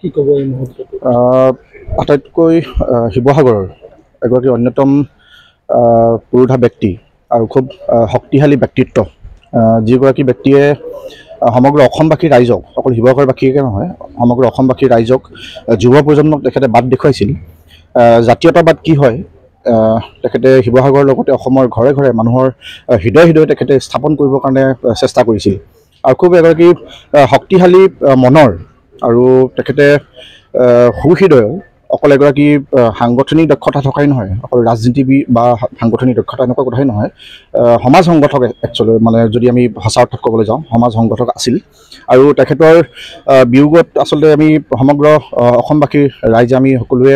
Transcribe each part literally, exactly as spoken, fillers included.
কি ক'ব এই মুহূৰ্তত? আটাইতকৈ শিৱসাগৰৰ এগৰাকী অন্যতম পুৰোধা ব্যক্তি আৰু খুব শক্তিশালী ব্যক্তিত্ব, যিগৰাকী ব্যক্তিয়ে সমগ্ৰ অসমবাসী ৰাইজক, অকল শিৱসাগৰবাসীকে নহয় সমগ্ৰ অসমবাসী ৰাইজক, যুৱ প্ৰজন্মক তেখেতে বাট দেখুৱাইছিল। জাতীয়তাবাদ কি হয় তেখেতে শিৱসাগৰৰ লগতে অসমৰ ঘৰে ঘৰে মানুহৰ হৃদয় হৃদয় তেখেতে স্থাপন কৰিবৰ কাৰণে চেষ্টা কৰিছিল। আৰু খুব এগৰাকী শক্তিশালী মনৰ আৰু তেখেতে সুহৃদয়, অকল এগৰাকী সাংগঠনিক দক্ষতা থকাই নহয়, অকল ৰাজনীতিবিদ বা সাংগঠনিক দক্ষতা এনেকুৱা কথাই নহয়, সমাজ সংগঠক একচুৱেলি, মানে যদি আমি সঁচা অৰ্থত ক'বলৈ যাওঁ সমাজ সংগঠক আছিল। আৰু তেখেতৰ বিয়োগত আচলতে আমি সমগ্ৰ অসমবাসীৰ ৰাইজে আমি সকলোৱে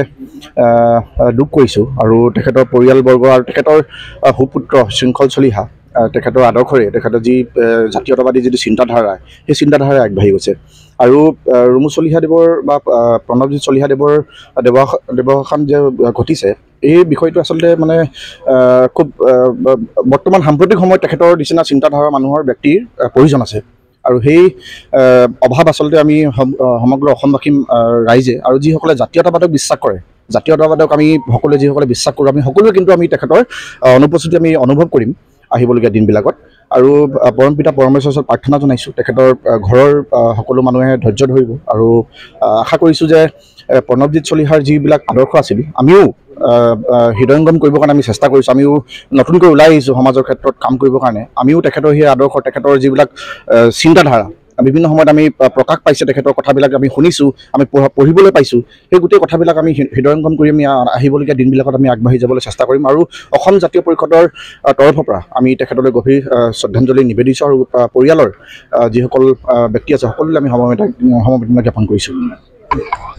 দুখ কৰিছোঁ। আৰু তেখেতৰ পৰিয়ালবৰ্গ আৰু তেখেতৰ সুপুত্ৰ শৃংখল চলিহা, তেখেতৰ আদৰ্শৰে তেখেতৰ যি জাতীয়তাবাদী যিটো চিন্তাধাৰা, সেই চিন্তাধাৰাই আগবাঢ়ি গৈছে। আৰু ৰুমু চলিহাদেৱৰ বা প্ৰণৱজিৎ চলিহাদেৱৰ দেৱাস দেৱসান যে ঘটিছে, এই বিষয়টো আচলতে মানে খুব বৰ্তমান সাম্প্ৰতিক সময়ত তেখেতৰ নিচিনা চিন্তাধাৰা মানুহৰ ব্যক্তিৰ প্ৰয়োজন আছে। আৰু সেই অভাৱ আচলতে আমি সমগ্ৰ অসমবাসী ৰাইজে আৰু যিসকলে জাতীয়তাবাদক বিশ্বাস কৰে, জাতীয়তাবাদক আমি সকলোৱে যিসকলে বিশ্বাস কৰোঁ, আমি সকলোৱে কিন্তু আমি তেখেতৰ অনুপস্থিতি আমি অনুভৱ কৰিম আহিবলগীয়া দিনবিলাকত। আৰু পৰম পিতা পৰমেশ্বৰৰ ওচৰত প্ৰাৰ্থনা জনাইছোঁ, তেখেতৰ ঘৰৰ সকলো মানুহে ধৈৰ্য ধৰিব। আৰু আশা কৰিছোঁ যে প্ৰণৱজিৎ চলিহাৰ যিবিলাক আদৰ্শ আছিল, আমিও হৃদয়ংগম কৰিবৰ কাৰণে আমি চেষ্টা কৰিছোঁ। আমিও নতুনকৈ ওলাই আহিছোঁ সমাজৰ ক্ষেত্ৰত কাম কৰিবৰ কাৰণে। আমিও তেখেতৰ সেই আদৰ্শ, তেখেতৰ যিবিলাক চিন্তাধাৰা বিভিন্ন সময়ত আমি প্ৰকাশ পাইছে, তেখেতৰ কথাবিলাক আমি শুনিছোঁ, আমি পঢ়িবলৈ পাইছোঁ, সেই গোটেই কথাবিলাক আমি হৃদয়ংগম কৰি আমি আহিবলগীয়া দিনবিলাকত আমি আগবাঢ়ি যাবলৈ চেষ্টা কৰিম। আৰু অসম জাতীয় পৰিষদৰ তৰফৰ পৰা আমি তেখেতলৈ গভীৰ শ্ৰদ্ধাঞ্জলি নিবেদিছোঁ। আৰু পৰিয়ালৰ যিসকল ব্যক্তি আছে সকলোলৈ আমি সমবেদনা সমবেদনা জ্ঞাপন কৰিছোঁ।